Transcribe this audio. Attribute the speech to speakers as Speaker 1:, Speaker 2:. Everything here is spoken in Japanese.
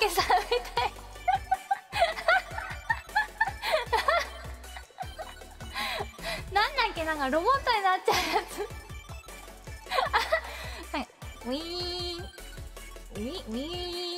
Speaker 1: 介さんみたいなんだっけ、なんかロボットになっちゃうやつはい、ウィーンウィーンウィーン